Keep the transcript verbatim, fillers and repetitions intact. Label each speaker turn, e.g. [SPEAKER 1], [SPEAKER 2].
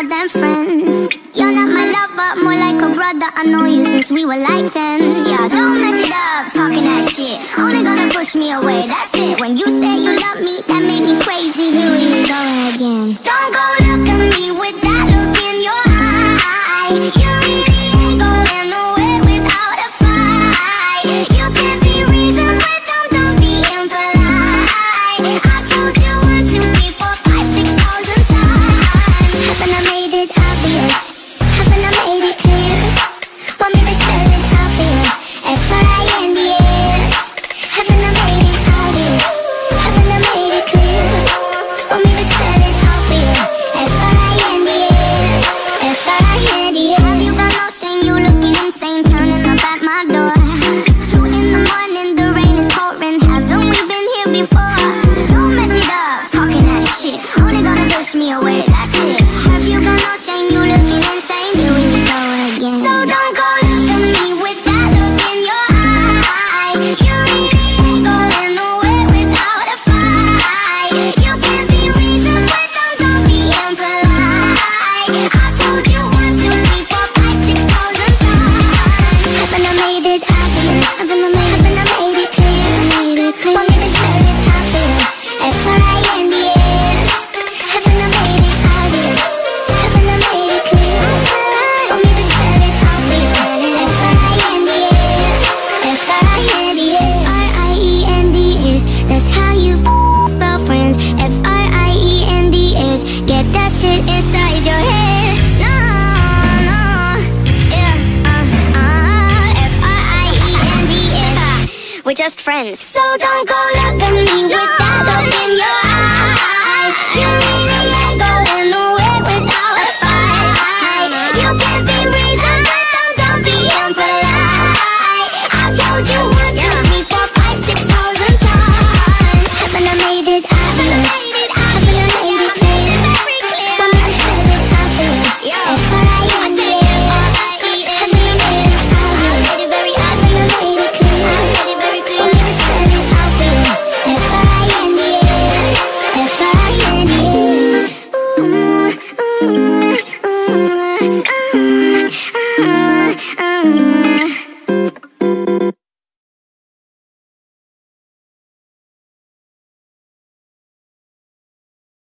[SPEAKER 1] more than friends. You're not my lover, more like a brother. I know you since we were like ten. Yeah, don't mess it up, talking that shit. Only gonna push me away, that's it. When you say you love me, that made me crazy. Here we go again. Don't go look at me with that look in your eye. You really ain't going nowhere without a fight. You can't be reasoned with them, don't be impolite. I told you one, two, three, four, five, six thousand times. Haven't I made it obvious? Haven't I made it clear? Want me to spell it out here? F R I N D S. Haven't I made it obvious? Haven't I made it clear? Want me to spell it out here? F R I N D S. F R I N D S. Have you got no shame? You looking insane, turning up at my door. It's two in the morning, the rain is pouring. Haven't we been here before? Don't mess it up, talking that shit. Only gonna push me away, that's it. Have you got no shame? You looking insane. Here we go again. So don't go look at me with that look in your eye. You really ain't going nowhere without a fight. You can't be reasoned with them, don't be impolite. I told you one, two, three, four, five, six thousand times. Haven't I made it obvious? Haven't I made, haven't I made it clear? Made it clear. Want me to spell it out here? F R I N D S. Haven't I made it obvious? Haven't I made it clear? Want me to spell it out here? F R I N D S. F R I N D S. R I E N D S. That's how you spell friends. F R I E N D S. Get that shit inside your head. No, no, yeah, uh, uh, F R I E N D S. We're just friends. So don't go look at me with